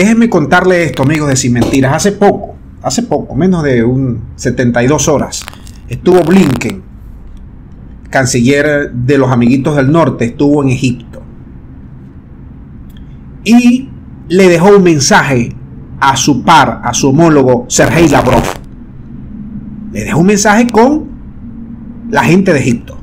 Déjenme contarle esto, amigos de Sin Mentiras. Hace poco, menos de 72 horas, estuvo Blinken, canciller de los amiguitos del norte, estuvo en Egipto. Y le dejó un mensaje a su par, a su homólogo Sergei Lavrov. Le dejó un mensaje con la gente de Egipto,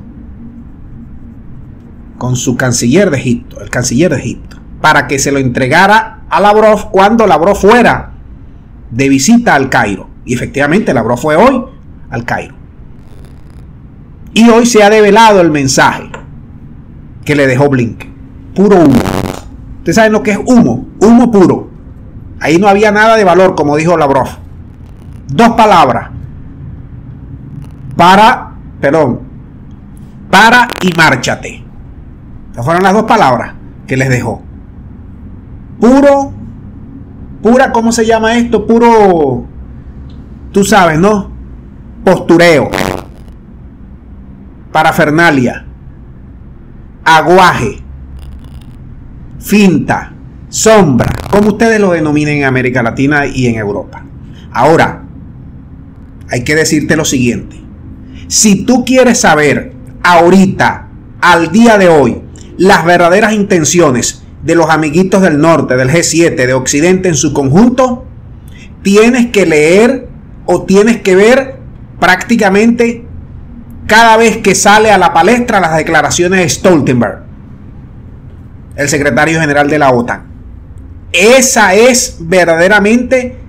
con su canciller de Egipto, el canciller de Egipto, para que se lo entregara a Lavrov cuando Lavrov fuera de visita al Cairo. Y efectivamente Lavrov fue hoy al Cairo. Y hoy se ha develado el mensaje que le dejó Blinken. Puro humo. Ustedes saben lo que es humo. Humo puro. Ahí no había nada de valor, como dijo Lavrov. Dos palabras. Para y márchate. Esas fueron las dos palabras que les dejó. Pura, ¿cómo se llama esto? Puro, tú sabes, ¿no? Postureo, parafernalia, aguaje, finta, sombra, como ustedes lo denominen en América Latina y en Europa. Ahora, hay que decirte lo siguiente. Si tú quieres saber ahorita, al día de hoy, las verdaderas intenciones de los amiguitos del norte, del G7, de Occidente en su conjunto, tienes que leer o tienes que ver prácticamente cada vez que sale a la palestra las declaraciones de Stoltenberg, el secretario general de la OTAN. Esa es verdaderamente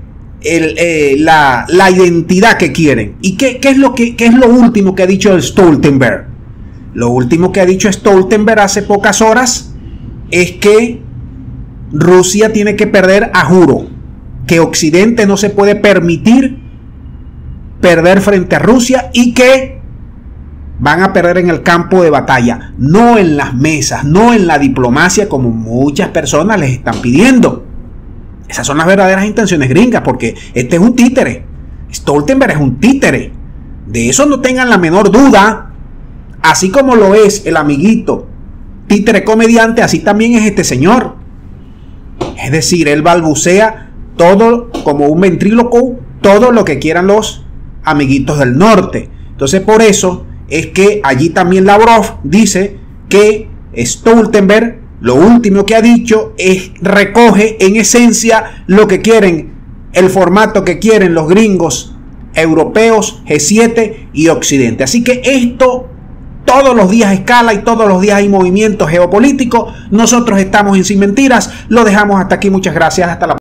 la identidad que quieren. ¿Y qué es lo último que ha dicho Stoltenberg? Lo último que ha dicho Stoltenberg hace pocas horas es que Rusia tiene que perder a juro, que Occidente no se puede permitir perder frente a Rusia y que van a perder en el campo de batalla, no en las mesas, no en la diplomacia como muchas personas les están pidiendo. Esas son las verdaderas intenciones gringas, porque este es un títere. Stoltenberg es un títere. De eso no tengan la menor duda. Así como lo es el amiguito títere comediante, así también es este señor. Es decir, él balbucea todo como un ventríloco, todo lo que quieran los amiguitos del norte. Entonces, por eso es que allí también Lavrov dice que Stoltenberg, lo último que ha dicho, recoge en esencia lo que quieren, el formato que quieren los gringos, europeos, G7 y Occidente. Así que esto todos los días escala y todos los días hay movimientos geopolíticos. Nosotros estamos en Sin Mentiras. Lo dejamos hasta aquí. Muchas gracias. Hasta la próxima.